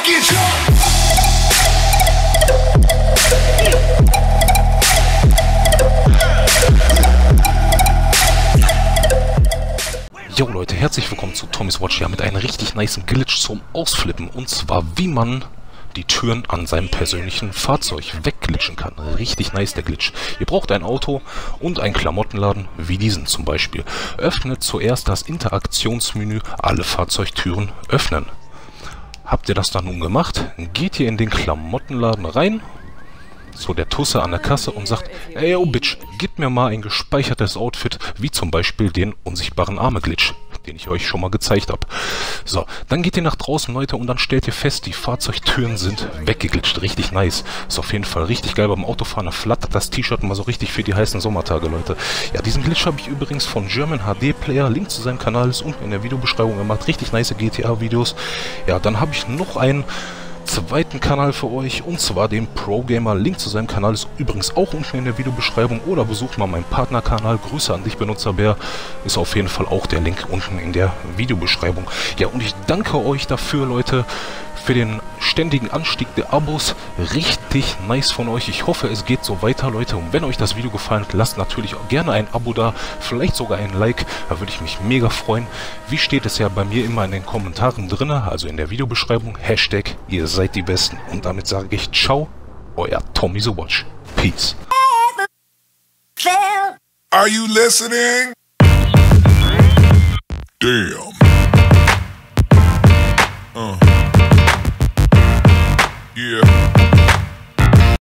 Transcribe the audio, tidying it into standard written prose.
get drunk. Jo Leute, herzlich willkommen zu Tommy's Watch, ja, mit einem richtig nicen Glitch zum Ausflippen, und zwar wie man die Türen an seinem persönlichen Fahrzeug wegglitschen kann. Richtig nice der Glitch. Ihr braucht ein Auto und einen Klamottenladen, wie diesen zum Beispiel. Öffnet zuerst das Interaktionsmenü, alle Fahrzeugtüren öffnen. Habt ihr das dann nun gemacht, geht ihr in den Klamottenladen rein, zu der Tusse an der Kasse, und sagt: ey, yo Bitch, gib mir mal ein gespeichertes Outfit, wie zum Beispiel den unsichtbaren Arme-Glitch, den ich euch schon mal gezeigt habe. So, dann geht ihr nach draußen, Leute, und dann stellt ihr fest, die Fahrzeugtüren sind weggeglitscht. Richtig nice. Ist auf jeden Fall richtig geil beim Autofahren. Da flattert das T-Shirt mal so richtig für die heißen Sommertage, Leute. Ja, diesen Glitch habe ich übrigens von German HD Player. Link zu seinem Kanal ist unten in der Videobeschreibung. Er macht richtig nice GTA-Videos. Ja, dann habe ich noch einen zweiten Kanal für euch, und zwar den Pro Gamer. Link zu seinem Kanal ist übrigens auch unten in der Videobeschreibung, oder besucht mal meinen Partnerkanal. Grüße an dich, Benutzerbär, ist auf jeden Fall auch der Link unten in der Videobeschreibung. Ja, und ich danke euch dafür, Leute, für den ständigen Anstieg der Abos. Richtig nice von euch. Ich hoffe, es geht so weiter, Leute. Und wenn euch das Video gefallen hat, lasst natürlich auch gerne ein Abo da, vielleicht sogar ein Like. Da würde ich mich mega freuen. Wie steht es ja bei mir immer in den Kommentaren drin, also in der Videobeschreibung. Hashtag, ihr seid die Besten. Und damit sage ich ciao, euer Tommy's Watch. Peace. Are you listening? Damn.